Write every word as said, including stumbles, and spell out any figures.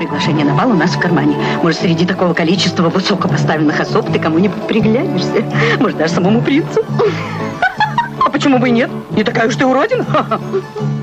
Приглашение на бал у нас в кармане. Может, среди такого количества высокопоставленных особ ты кому-нибудь приглянешься. Может, даже самому принцу. А почему бы и нет? Не такая уж ты уродина.